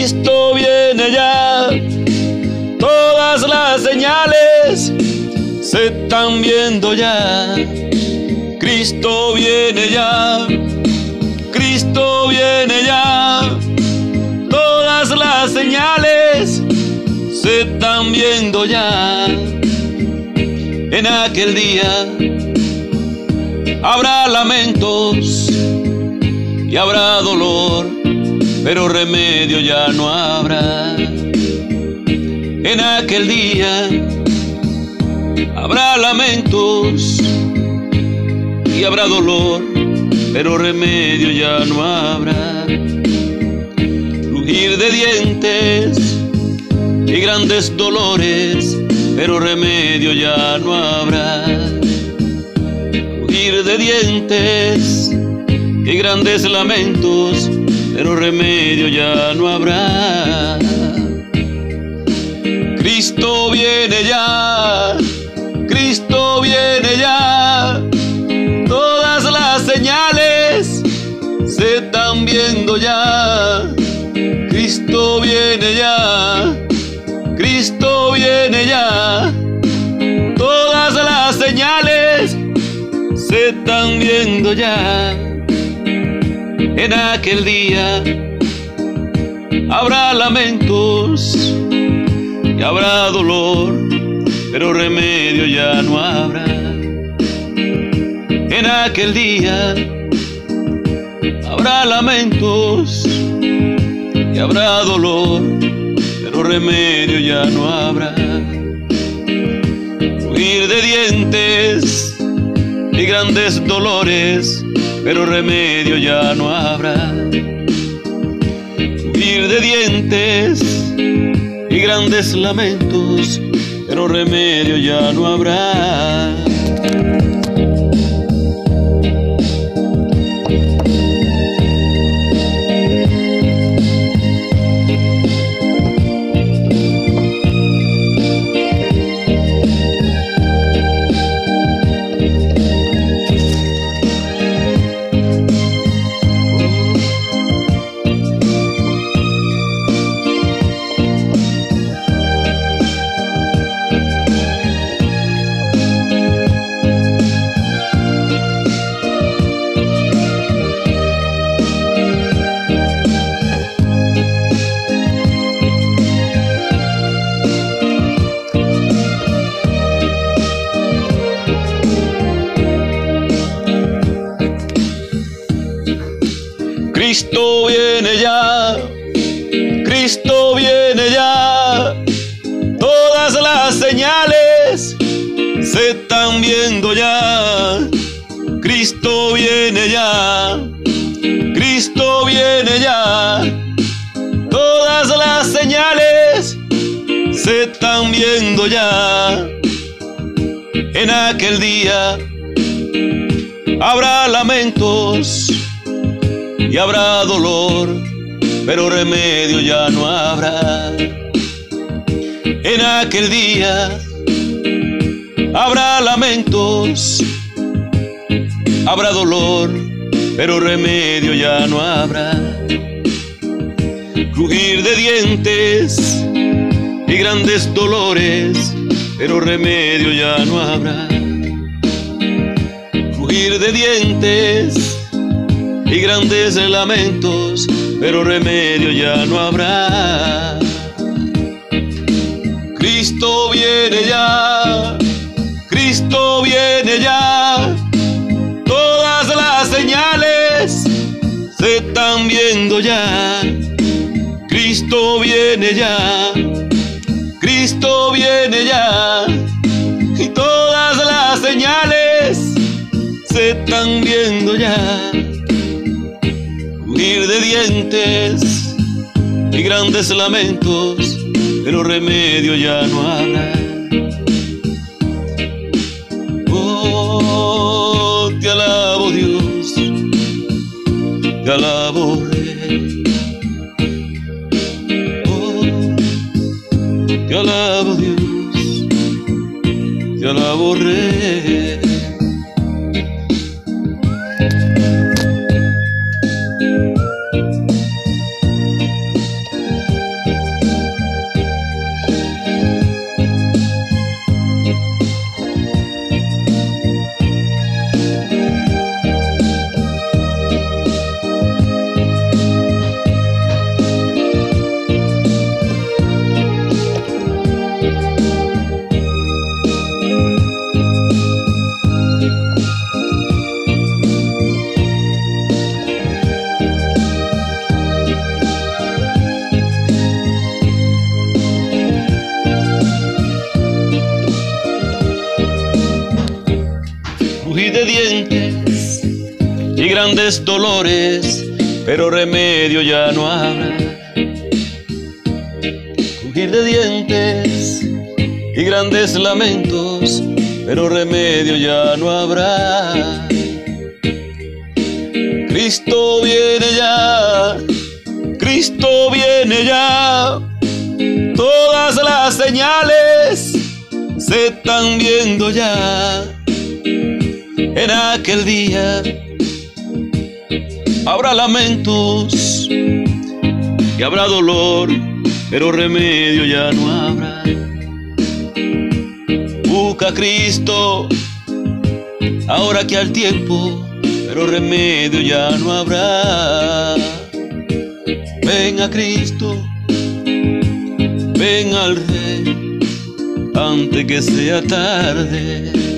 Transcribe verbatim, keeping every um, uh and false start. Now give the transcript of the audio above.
Cristo viene ya, todas las señales se están viendo ya. Cristo viene ya, Cristo viene ya, todas las señales se están viendo ya. En aquel día habrá lamentos y habrá dolor, pero remedio ya no habrá. En aquel día habrá lamentos y habrá dolor, pero remedio ya no habrá. Crujir de dientes y grandes dolores, pero remedio ya no habrá. Crujir de dientes y grandes lamentos, pero remedio ya no habrá. Cristo viene ya, Cristo viene ya, todas las señales se están viendo ya. Cristo viene ya, Cristo viene ya, todas las señales se están viendo ya. En aquel día habrá lamentos y habrá dolor, pero remedio ya no habrá. En aquel día habrá lamentos y habrá dolor, pero remedio ya no habrá. Crujir de dientes y grandes dolores, pero remedio ya no habrá. Crujir de dientes y grandes lamentos, pero remedio ya no habrá. Cristo viene ya, Cristo viene ya, todas las señales se están viendo ya. Cristo viene ya, Cristo viene ya, todas las señales se están viendo ya. En aquel día habrá lamentos y habrá dolor, pero remedio ya no habrá. En aquel día habrá lamentos, habrá dolor, pero remedio ya no habrá. Crujir de dientes y grandes dolores, pero remedio ya no habrá. Crujir de dientes y grandes lamentos, pero remedio ya no habrá. Cristo viene ya, Cristo viene ya, todas las señales se están viendo ya. Cristo viene ya, Cristo viene ya, y todas las señales se están viendo ya. Crujir de dientes y grandes lamentos, pero remedio ya no habrá. Oh, te alabo Dios, te alabo Rey. Oh, te alabo Dios, te alabo Rey. grandes dolores, pero remedio ya no habrá. Crujir de dientes y grandes lamentos, pero remedio ya no habrá. Cristo viene ya, Cristo viene ya, todas las señales se están viendo ya. En aquel día habrá lamentos y habrá dolor, pero remedio ya no habrá. Busca a Cristo ahora que al tiempo, pero remedio ya no habrá. Ven a Cristo, ven al Rey, antes que sea tarde.